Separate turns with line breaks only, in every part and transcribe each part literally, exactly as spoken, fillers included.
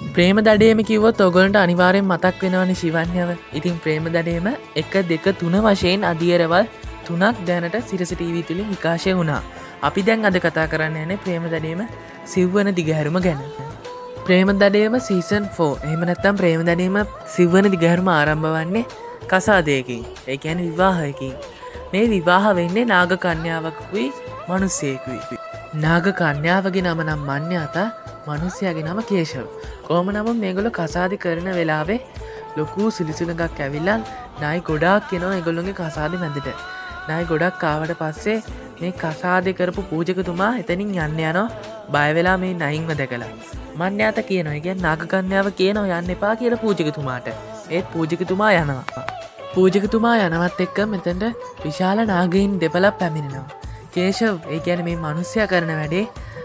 ප්‍රේම දඩේම කිව්වොත් ඔයගොල්ලන්ට අනිවාර්යෙන් මතක් වෙනවනේ ශිවන්‍යව. ඉතින් ප්‍රේම දඩේම එක දෙක තුන වශයෙන් අධියරවල් තුනක් දැනට සිරස ටීවී තුලින් විකාශය වුණා. අපි දැන් අද කතා කරන්න යන්නේ ප්‍රේම දඩේම සිව්වන දිගහැරුම ගැන. ප්‍රේම දඩේම සීසන් ෆෝර්. එහෙම නැත්නම් ප්‍රේම දඩේම සිව්වන දිගහැරුම ආරම්භ වන්නේ කසාදයකින්. ඒ කියන්නේ විවාහයකින්. මේ විවාහ වෙන්නේ නාග කන්‍යාවකුයි මිනිසෙකුයි. නාග කන්‍යාවගේ නම නම් මන්‍යාතා, මිනිසයාගේ නම කේශව. කොහොම නමුත් මේගොල්ලෝ කසාද කරන වෙලාවේ ලොකු සිලිසුලඟක් ඇවිල්ලා ණය ගොඩාක් එනවා ඒගොල්ලෝගේ කසාද මැදට. ණය ගොඩක් ආවට පස්සේ මේ කසාදේ කරපු පූජකතුමා එතනින් යන්න යනවා බය වෙලා මේ ණයින්ව දැකලා. මන්‍යාත කියනවා. ඒ කියන්නේ නාග කන්‍යාව කියනවා යන්න එපා කියලා පූජකතුමාට. ඒත් පූජකතුමා යනවා. පූජකතුමා යනවත් එක්ක මෙතනට විශාල නාගයින් දෙපළක් පැමිණෙනවා. කේශව ඒ කියන්නේ මේ මිනිස්සයා කරන වැඩේ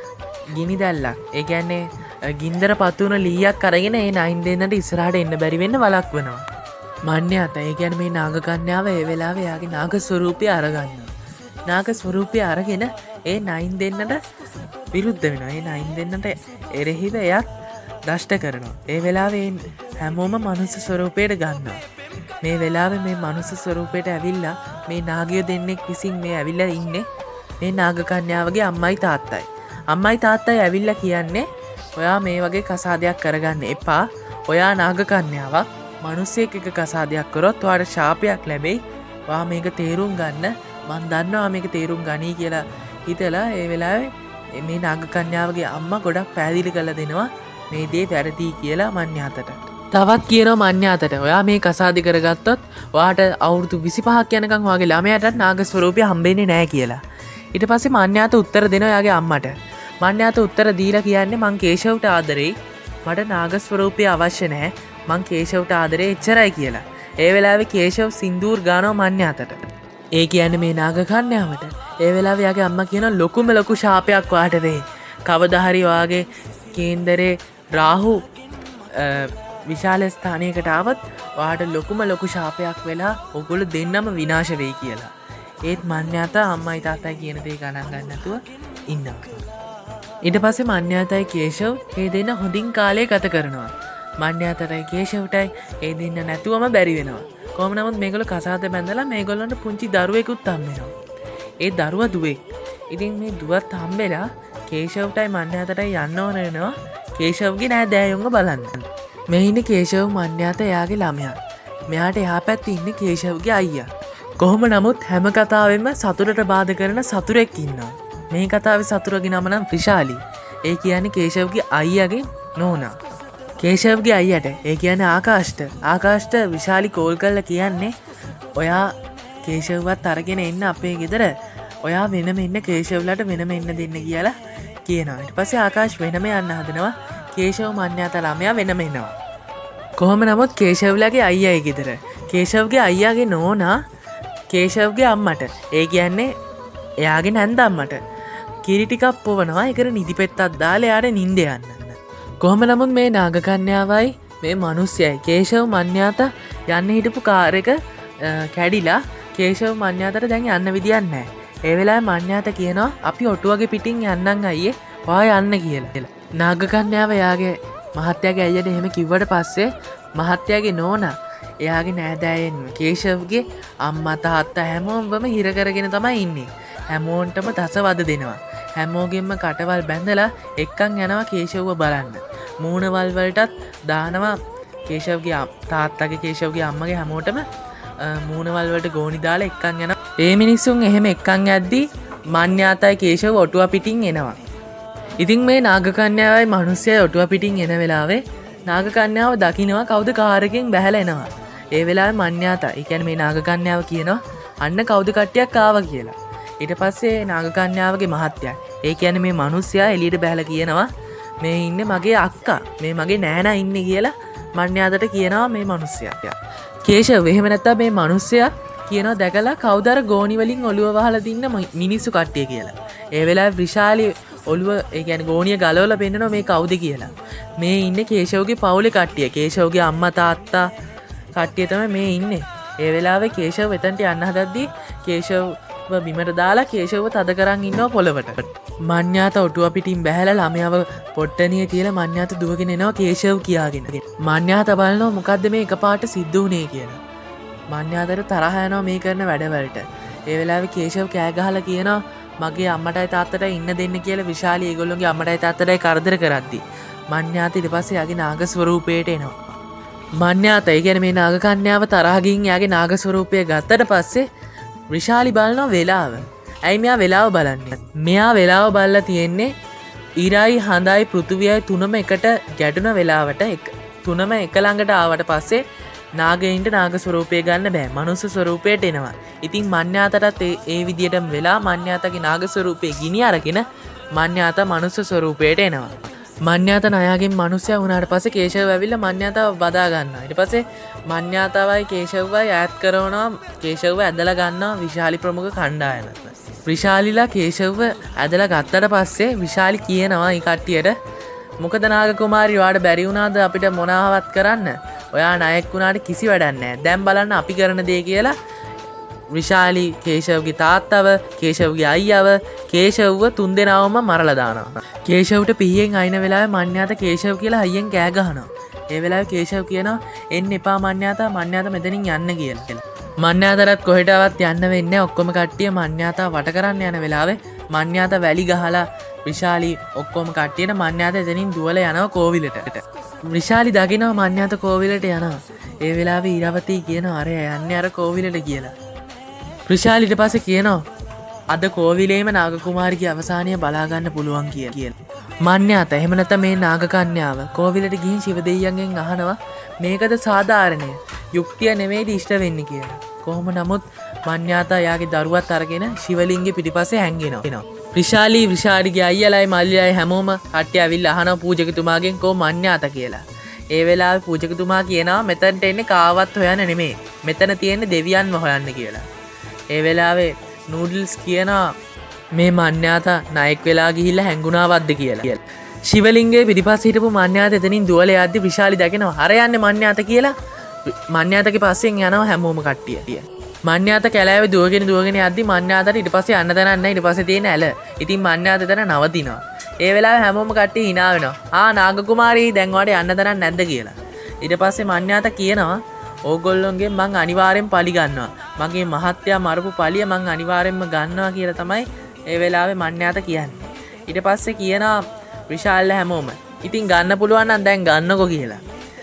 ගිනි දැල්ලක්. ඒ කියන්නේ ගින්දර පත්තුන ලීයක් අරගෙන ඒ නයින් දෙන්නට ඉස්සරහට එන්න බැරි වෙන්න වළක්වනවා. මන්‍යාත ඒ කියන්නේ මේ නාග කන්‍යාව ඒ වෙලාවේ යාගේ නාග ස්වරූපය අරගන්නවා. නාග ස්වරූපය අරගෙන ඒ නයින් දෙන්නට විරුද්ධ වෙනවා. ඒ නයින් දෙන්නට එරෙහිව එයත් දෂ්ට කරනවා. ඒ වෙලාවේ හැමෝම මනුස්ස ස්වරූපයට ගන්නවා. මේ වෙලාවේ මේ මනුස්ස ස්වරූපයට ඇවිල්ලා මේ නාගයෝ දෙන්නෙක් විසින් මේ ඇවිල්ලා ඉන්නේ මේ නාග කන්‍යාවගේ අම්මයි තාත්තයි. අම්මයි තාත්තයි ඇවිල්ලා කියන්නේ ඔයා මේ වගේ කසාදයක් කරගන්න එපා. ඔයා නාග කන්‍යාවක් මිනිස්සෙක් එක කසාදයක් කරොත් ඔයාට ශාපයක් ලැබෙයි. ඔයා මේක තේරුම් ගන්න. මං දන්නවා මේක තේරුම් ගනී කියලා හිතලා ඒ වෙලාවේ මේ නාග කන්‍යාවගේ අම්මා ගොඩක් පැහැදිලි කරලා දෙනවා මේ දේ වැරදි කියලා මන්‍යාතට. තවත් කියනවා මන්‍යාතට ඔයා මේ කසාද කරගත්තොත් ඔයාට අවුරුදු විසිපහක් යනකම් ඔයාගේ ළමයාටත් නාග ස්වරූපය හම්බෙන්නේ නැහැ කියලා. ඊට පස්සේ මන්‍යාත උත්තර දෙනවා එයාගේ අම්මට. මන්‍යාත උත්තර දීලා කියන්නේ මං කේශව්ට ආදරෙයි. මට නාග ස්වරූපය අවශ්‍ය නැහැ. මං කේශව්ට ආදරේ එච්චරයි කියලා. ඒ වෙලාවේ කේශව් සින්දූර් ගානවා මන්‍යාතට. ඒ කියන්නේ මේ නාග කන්‍යාවට. ඒ වෙලාවේ යාගේ අම්මා කියන ලොකුම ලොකු ශාපයක් වාට වෙයි. කවදා හරි වාගේ කේන්දරේ රාහු විශාල ස්ථානයකට ආවත් වාට ලොකුම ලොකු ශාපයක් වෙලා ඔගොල්ලෝ දෙන්නම විනාශ වෙයි කියලා. ඒත් මන්‍යාත අම්මයි තාත්තයි කියන දේ ගණන් ගන්න නැතුව ඉන්නවා. ඊට පස්සේ මන්‍යාතයි කේශව් මේ දෙන්න හොඳින් කාලය ගත කරනවා. මන්‍යාතටයි කේශව්ටයි ඒ දෙන්න නැතුවම බැරි වෙනවා. කොහොම නමුත් මේගොල්ලෝ කසාද බැඳලා මේගොල්ලන්ට පුංචි දරුවෙකුත් හම්බෙනවා. ඒ දරුවා දුවෙක්. ඉතින් මේ දුවත් හම්බෙලා කේශව්ටයි මන්‍යාතටයි යන්න ඕන වෙනවා කේශව්ගේ නෑදෑයොන්ව බලන්න. මේ ඉන්නේ කේශව් මන්‍යාත එයාගේ ළමයා. මෙයාට එහා පැත්තේ ඉන්නේ කේශව්ගේ අයියා. කොහොම නමුත් හැම කතාවෙම සතුටට බාධා කරන සතුරෙක් ඉන්නවා. මේ කතාවේ සතුරගේ නම නම් ත්‍රිශාලි. ඒ කියන්නේ කේශව්ගේ අයියාගේ නෝනා. කේශව්ගේ අයියට ඒ කියන්නේ ආකාෂ්ට. ආකාෂ්ට විශාලි කෝල් කරලා කියන්නේ ඔයා කේශව්වත් අරගෙන එන්න අපේ ගෙදර. ඔයා වෙනම ඉන්න කේශව්ලට වෙනම ඉන්න දෙන්න කියලා කියනවා. ඊට පස්සේ ආකාෂ් වෙනම යන්න හදනවා. කේශව මන්‍යාත ළමයා වෙනම එනවා. කොහොම නමුත් කේශව්ලගේ අයියායි ගෙදර. කේශව්ගේ අයියාගේ නෝනා කේශව්ගේ අම්මට ඒ කියන්නේ එයාගේ නැන්ද අම්මට කිරි ටිකක් පොවනවා. ඒකට නිදි පෙත්තක් දාලා එයාට නිින්ද යන්න. කොහොම නමුත් මේ නාග කන්‍යාවයි මේ මිනිස්සයයි කේශව මන්‍යාත යන්න හිටපු කාර් එක කැඩිලා කේශව මන්‍යාතට දැන් යන්න විදියක් නැහැ. ඒ වෙලාවේ මන්‍යාත කියනවා අපි ඔටුවගේ පිටින් යන්නම් අයියේ ඔයා යන්න කියලා. නාග කන්‍යාව එයාගේ මහත්තයාගේ අයියට එහෙම කිව්වට පස්සේ මහත්තයාගේ නෝනා එයාගේ නෑදෑයන් කේශව්ගේ අම්මා තාත්තා හැමෝම හිර කරගෙන තමයි ඉන්නේ. හැමෝන්ටම දසවද දෙනවා. හැමෝගෙන්ම කටවල් බැඳලා එක්කන් යනවා කේශව්ව බලන්න. මූණවල් වලටත් දානවා කේශව්ගේ තාත්තගේ කේශව්ගේ අම්මගේ හැමෝටම මූණවල් වලට ගෝණි දාලා එක්කන් යනවා. ඒ මිනිස්සුන් එහෙම එක්කන් යද්දී මන්‍යාතයි කේශව් ඔටුව පිටින් එනවා. ඉතින් මේ නාග කන්‍යාවයි මිනිස්සයයි ඔටුව පිටින් එන වෙලාවේ නාග කන්‍යාව දකින්නවා කවුද කාර් එකෙන් බැහැලා එනවා. ඒ වෙලාවේ මන්‍යාත ඒ කියන්නේ මේ නාග කන්‍යාව කියනවා අන්න කවුද කට්ටියක් ආවා කියලා. ඊට පස්සේ නාග කන්‍යාවගේ මහත්තයා ඒ කියන්නේ මේ මිනිස්සයා එළියට බැහැලා කියනවා මේ ඉන්නේ මගේ අක්කා මේ මගේ නෑනා ඉන්නේ කියලා මන්‍යාතට කියනවා මේ මිනිස්සයා. කේශව එහෙම නැත්නම් මේ මිනිස්සයා කියනවා දැකලා කවුද අර ගෝණි වලින් ඔළුව වහලා දින්න මිනිස්සු කට්ටිය කියලා. ඒ වෙලාවේ විශාලි ඔළුව ඒ කියන්නේ ගෝණිය ගලවලා පෙන්නනවා මේ කවුද කියලා. මේ ඉන්නේ කේශවගේ පවුලේ කට්ටිය. කේශවගේ අම්මා තාත්තා කට්ටිය තමයි මේ ඉන්නේ. ඒ වෙලාවේ කේශව එතනට යන්න හදද්දී කේශව බිමට දාලා කේශව තද කරන් ඉන්නවා පොළවට. මඤ්ඤාත ඔටුව පිටින් බැහැලා ළමයාව පොට්ටනිය තියලා මඤ්ඤාත දුවගෙන එනවා කේශව කියාගෙන. මඤ්ඤාත බලනවා මොකද්ද මේ එකපාරට සිද්ධ වුනේ කියලා. මඤ්ඤාතට තරහ යනවා මේ කරන වැඩවලට. ඒ වෙලාවේ කේශව කෑ ගහලා කියනවා මගේ අම්මටයි තාත්තටයි ඉන්න දෙන්න කියලා විශාලී ඒගොල්ලෝගේ අම්මටයි තාත්තටයි කරදර කරද්දි මඤ්ඤාත ඊට පස්සේ යාගේ නාග ස්වරූපයට එනවා. මඤ්ඤාත ඒ කියන්නේ මේ නාග කන්‍යාව තරහ ගින් යාගේ නාග ස්වරූපය ගත්තට පස්සේ විශාලි බලනවා වෙලාව. ඇයි මෙයා වෙලාව බලන්නේ? මෙයා වෙලාව බලලා තියෙන්නේ ඉරයි හඳයි පෘථුවියයි තුනම එකට ගැටුණ වෙලාවට තුනම එක ළඟට ආවට පස්සේ නාගයින්ට නාග ස්වරූපය ගන්න බෑ. මනුස්ස ස්වරූපයට එනවා. ඉතින් මඤ්ඤාතටත් ඒ ඒ විදියටම වෙලා මඤ්ඤාතගේ නාග ස්වරූපේ ගිනි අරගෙන මඤ්ඤාත මනුස්ස ස්වරූපයට එනවා. මඤ්ඤාත නයාගෙන් මනුස්සයා වුණාට පස්සේ කේශව ඇවිල්ලා මඤ්ඤාතව බදා ගන්නවා. ඊට පස්සේ මඤ්ඤාතවයි කේශවයි ඈත් කරනවා. කේශව ඇදලා ගන්නවා විශාලි ප්‍රමුඛ කණ්ඩායමට. විශාලිලා කේශව ඇදලා ගත්තට පස්සේ විශාලි කියනවා ඊ කට්ටියට මොකද නාග කුමාරි ඔයාට බැරි වුණාද අපිට මොනාවත් කරන්න? ඔයා නායක වුණාට කිසි වැඩක් නැහැ. දැන් බලන්න අපි කරන දේ කියලා විශාලි කේශවගේ තාත්තව කේශවගේ අයියව කේශවව තුන්දෙනාවම මරලා දානවා. කේශවට පිහියෙන් අයින වෙලාවේ මඤ්ඤාත කේශව කියලා හයියෙන් කෑ ගහනවා. ඒ වෙලාවේ කේශව කියනවා එන්න එපා මඤ්ඤාත මඤ්ඤාත මෙතනින් යන්න කියලා. මඤ්ඤාතරත් කොහෙටවත් යන්න වෙන්නේ නැහැ. ඔක්කොම කට්ටිය මඤ්ඤාත වට කරන්න යන වෙලාවේ මඤ්ඤාත වැලි ගහලා විශාලි ඔක්කොම කට්ටියට මඤ්ඤාත එතනින් දුවලා යනවා කෝවිලට. විශාලි දකිනවා මඤ්ඤාත කෝවිලට යනවා. ඒ වෙලාවේ ඊරවතී කියනවා අර යන්නේ අර කෝවිලට කියලා. විශාලි ඊට පස්සේ කියනවා අද කෝවිලේම නාග කුමාරිගේ අවසානය බලා ගන්න පුළුවන් කියලා. මඤ්ඤාත එහෙම නැත්නම් මේ නාග කන්‍යාව කෝවිලට ගිහින් ශිව දෙවියන්ගෙන් අහනවා මේකද සාධාරණය යුක්තිය නෙමෙයිද ඉෂ්ට වෙන්නේ කියලා. කොහොම නමුත් මඤ්ඤාත යාගේ දරුවත් අරගෙන ශිවලිංගේ පිටිපස්සේ හැංගෙනවා. විශාලි විශාලිගේ අයියලයි මල්ලියයි හැමෝම කට්ටිය ඇවිල්ලා අහනවා පූජකතුමාගෙන් කො මඤ්ඤාත කියලා. ඒ වෙලාවේ පූජකතුමා කියනවා මෙතනට එන්නේ කාවත් හොයන්න නෙමෙයි. මෙතන තියෙන්නේ දෙවියන්ව හොයන්න කියලා. ඒ වෙලාවේ නූඩල්ස් කියනවා මේ මඤ්ඤාත නායක වෙලා ගිහිල්ලා හැංගුණාවක්ද කියලා. ශිවලිංගේ පිටිපස්සේ හිටපු මඤ්ඤාත එතනින් දුවලා යද්දි විශාලි දකිනවා හර යන්නේ මඤ්ඤාත කියලා. මඤ්ඤාතගේ පස්සෙන් යනවා හැමෝම කට්ටිය. මඤ්ඤාත කැලෑවේ දුවගෙන දුවගෙන යද්දි මඤ්ඤාතට ඊට පස්සේ යන්න තැනක් නැහැ. ඊට පස්සේ තියෙන ඇල. ඉතින් මඤ්ඤාත එතන නවතිනවා. ඒ වෙලාවේ හැමෝම කට්ටිය hina වෙනවා. ආ නාග කුමාරී දැන් ඔයාලට යන්න තැනක් නැද්ද කියලා. ඊට පස්සේ මඤ්ඤාත කියනවා ඕගොල්ලොන්ගෙන් මං අනිවාර්යෙන් පලි ගන්නවා. මගේ මහත්තයා මරපු පලිය මං අනිවාර්යෙන්ම ගන්නවා කියලා තමයි ඒ වෙලාවේ මඤ්ඤාත කියන්නේ. ඊට පස්සේ කියනවා විශාල හැමෝම ඉතින් ගන්න පුළුවන් නම් දැන් ගන්නකෝ කියලා.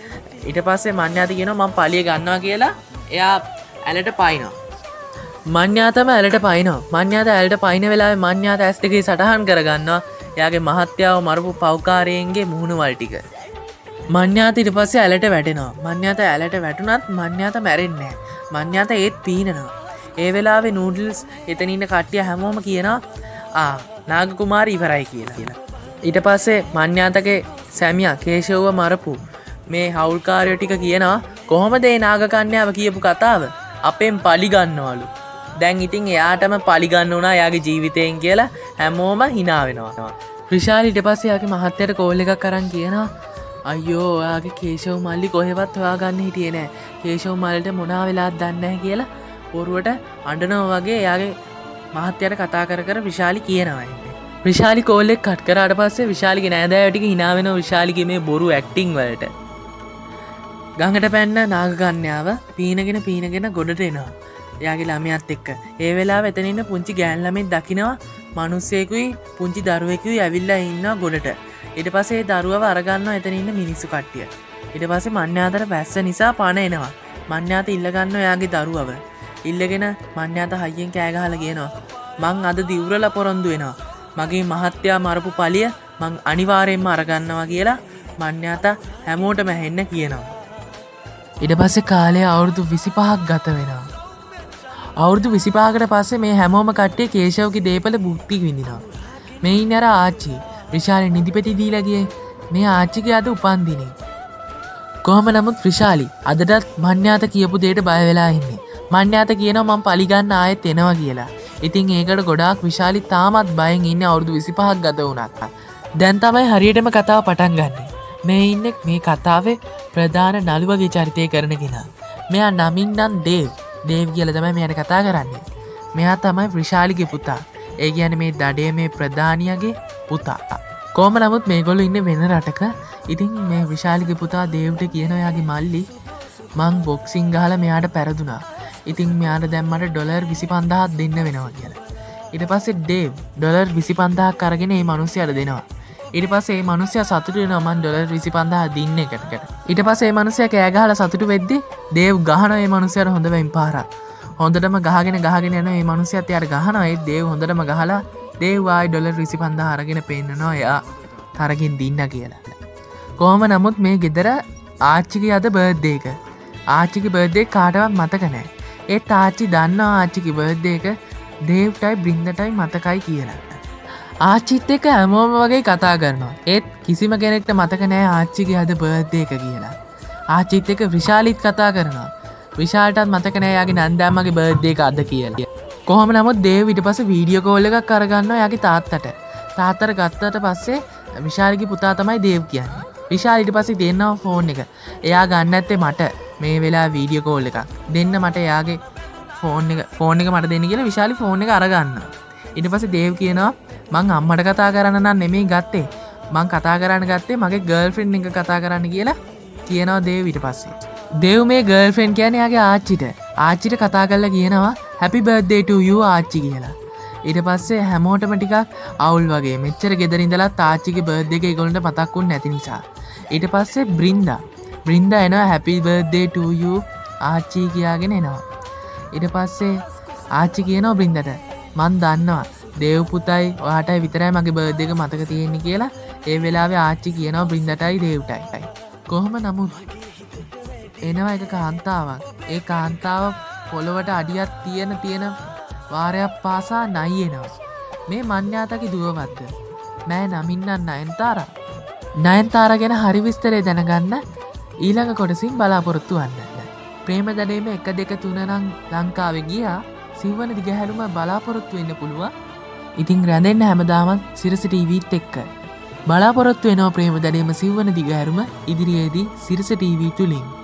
ඊට පස්සේ මඤ්ඤාත කියනවා මං පලිය ගන්නවා කියලා එයා ඇලට පයින්නවා. මඤ්ඤාතම ඇලට පයින්නවා. මඤ්ඤාත ඇලට පයින්න වෙලාවේ මඤ්ඤාත ඇස් දෙකේ සටහන් කරගන්නවා එයාගේ මහත්තයාව මරපු පව්කාරයන්ගේ මුහුණුවල් ටික. මඤ්ඤාත ඊට පස්සේ ඇලට වැටෙනවා. මඤ්ඤාත ඇලට වැටුණත් මඤ්ඤාත මැරෙන්නේ නැහැ. මඤ්ඤාත ඒත් පීනනවා. ඒ වෙලාවේ නූඩල්ස් එතන ඉන්න කට්ටිය හැමෝම කියනවා ආ නාග කුමාරී ඉවරයි කියලා. ඊට පස්සේ මඤ්ඤාතගේ සැමියා කේශවව මරපු මේ හවුල්කාරයෝ ටික කියනවා කොහොමද මේ නාග කන්‍යාව කියපු කතාව අපෙන් පලි ගන්නවලු. දැන් ඉතින් එයාටම පලි ගන්න උනා එයාගේ ජීවිතයෙන් කියලා හැමෝම hina වෙනවා. විශාලි ඊට පස්සේ එයාගේ මහත්තයාට කෝල් එකක් අරන් කියනවා අයියෝ ඔයාගේ කේශව මල්ලි කොහෙවත් හොයාගන්න හිටියේ නෑ. කේශව මල්ලට මොනවා වෙලාද දන්නේ නැහැ කියලා පොරුවට අඬනවා වගේ එයාගේ මහත්තයාට කතා කර කර විශාලි කියනවා. විශාලි කෝල් එක කට් කරාට පස්සේ විශාලිගේ නෑදෑයෝ ටික hina වෙනවා විශාලිගේ මේ බොරු ඇක්ටිං වලට. ගඟට පැන්න නාග කන්‍යාව පීනගෙන පීනගෙන ගොඩට එනවා. එයාගේ ළමයාත් එක්ක. ඒ වෙලාව එතන ඉන්න පුංචි ගෑන් ළමෙක් දකිනවා මිනිස්සෙකුයි පුංචි දරුවෙකුයි ඇවිල්ලා ඉන්නවා ගොඩට. ඊට පස්සේ ඒ දරුවව අරගන්නවා එතන ඉන්න මිනිස්සු කට්ටිය. ඊට පස්සේ මඤ්ඤාතට වැස්ස නිසා පණ එනවා. මඤ්ඤාත ඉල්ල ගන්නවා එයාගේ දරුවව. ඉල්ලගෙන මඤ්ඤාත හයියෙන් කෑ ගහලා කියනවා මං අද දිවුරලා පොරොන්දු වෙනවා. මගේ මහත්තයා මරපු පලිය මං අනිවාර්යෙන්ම අරගන්නවා කියලා මඤ්ඤාත හැමෝටම ඇහෙන්න කියනවා. ඊට පස්සේ කාලය අවුරුදු විසිපහක් ගත වෙනවා. අවුරුදු විසිපහකට පස්සේ මේ හැමෝම කට්ටිය කේශවගේ දේපල භුක්ති විඳිනවා. මේ ඉන්නේ අර ආච්චි විශාලි නිදිපෙති දීලා ගියේ මේ ආච්චිගේ අද උපන්දිනේ. කොහොම නමුත් විශාලි අදටත් මඤ්ඤාත කියපු දෙයට බය වෙලා ඉන්නේ. මඤ්ඤාත කියනවා මම පලි ගන්න ආයෙත් එනවා කියලා. ඉතින් ඒකට ගොඩාක් විශාලි තාමත් බයෙන් ඉන්නේ අවුරුදු විසිපහක් ගත වුණත්. දැන් තමයි හරියටම කතාව පටන් ගන්නෙ. මේ ඉන්නේ මේ කතාවේ ප්‍රධාන නළුවගේ චරිතය කරන කෙනා. මෙයා නමින් නම් දේව්. දේව් කියලා තමයි මෙයාට කතා කරන්නේ. මෙයා තමයි විශාලිගේ පුතා. ඒ කියන්නේ මේ දඩේ මේ ප්‍රධානියගේ පුතා. කොහොම නමුත් මේගොල්ලෝ ඉන්නේ වෙන රටක. ඉතින් මේ විශාලිගේ පුතා දේව්ට කියනවා යාගේ මල්ලි මං බොක්සිං ගහලා මෙයාට පෙරදුනා. ඉතින් මෙයාට දැන් මට ඩොලර් විසි පන්දාහක් දෙන්න වෙනවා කියලා. ඊට පස්සේ දේව් ඩොලර් විසි පන්දාහක් අරගෙන මේ මිනිහයාට දෙනවා. ඊට පස්සේ මේ මිනිහයා සතුටු වෙනවා මං ඩොලර් විසි පන්දාහක් දින්න එකට. ඊට පස්සේ මේ මිනිහයා කෑ ගහලා සතුටු වෙද්දි දේව් ගහනවා මේ මිනිහයාට හොඳ වෙන් පාරක්. හොඳටම ගහගෙන ගහගෙන යනවා මේ මිනිහයාත් එයාට ගහනවා. ඒ දේව් හොඳටම ගහලා දේව් ආයි ඩොලර් විසි පන්දාහක් අරගෙන පෙන්නනවා එයා තරකින් දින්න කියලා. කොහොම නමුත් මේ ගෙදර ආච්චිගේ අද බර්ත්ඩේ එක. ආච්චිගේ බර්ත්ඩේ කාටවත් මතක නැහැ. ඒත් ආච්චි දන්නවා ආච්චිගේ බර්ත්ඩේ එක දේව්ටයි බ්‍රින්දටයි මතකයි කියලා. ආච්චිත් එක්ක හැමෝම වගේ කතා කරනවා. ඒත් කිසිම කෙනෙක්ට මතක නැහැ ආච්චිගේ අද බර්ත්ඩේ එක කියලා. ආච්චිත් එක්ක විශාලිත් කතා කරනවා. විශාලටත් මතක නැහැ යාගේ නන්දාම්මගේ බර්ත්ඩේ එක අද කියලා. කොහොම නමුත් දේව් ඊට පස්සේ වීඩියෝ කෝල් එකක් අරගන්නවා යාගේ තාත්තට. තාත්තට ගත්තට පස්සේ විශාලිගේ පුතා තමයි දේව් කියන්නේ. විශාල ඊට පස්සේ දෙන්නවා ෆෝන් එක. එයා ගන්න ඇත්තේ මට මේ වෙලාව වීඩියෝ කෝල් එකක්. දෙන්න මට එයාගේ ෆෝන් එක ෆෝන් එක මට දෙන්න කියලා විශාලි ෆෝන් එක අරගන්නවා. ඊට පස්සේ දේව් කියනවා මං අම්මට කතා කරන්න නම් නෙමෙයි ගත්තේ. මං කතා කරන්න ගත්තේ මගේ ගර්ල්ෆ්‍රෙන්ඩ් එක කතා කරන්න කියලා කියනවා දේව් ඊට පස්සේ. දේව් මේ ගර්ල්ෆ්‍රෙන්ඩ් කියන්නේ එයාගේ ආච්චිට. ආච්චිට කතා කරලා කියනවා happy birthday to you ආච්චි කියලා. ඊට පස්සේ හැමෝටම ටිකක් අවුල් වගේ. මෙච්චර ගෙදර ඉඳලා තාච්චිගේ බර්ත්ඩේ එක ඒගොල්ලන්ට මතක් වුනේ නැති නිසා. ඊට පස්සේ බ්‍රින්දා බ්‍රින්දා එනවා happy birthday to you ආච්චි කියාගෙන එනවා. ඊට පස්සේ ආච්චි කියනවා බ්‍රින්දට මන් දන්නවා දේව් පුතයි ඔයාටයි විතරයි මගේ බර්ත්ඩේ එක මතක තියෙන්නේ කියලා. ඒ වෙලාවේ ආච්චි කියනවා බ්‍රින්දටයි දේව්ටයි. කොහොම නමුත් එනවා එක කාන්තාවක්. ඒ කාන්තාව පොළවට අඩියක් තියෙන තියෙන වාරයක් පාසා නයියනවා. මේ මන්්‍යාතකි දුවවත්ද මෑ නමින්නන්න නයන්තාරා. නයන්තාර ගැන හරි විස්තරේ දැනගන්න ඊළඟ කොටසින් බලාපොරොත්තු වන්න. ප්‍රේම දඩේම එක දෙක තුන නම් ලංකාවේ ගියා. සිව්වන දිගහැරුම බලාපොරොත්තු වෙන්න පුළුවන්. ඉතින් රැඳෙන්න හැමදාමත් සිරස ටීවීත් එක්ක. බලාපොරොත්තු වෙනවා ප්‍රේම දඩේම සිව්වන දිගහැරුම ඉදිරියේදී සිරස ටීවී තුලින්.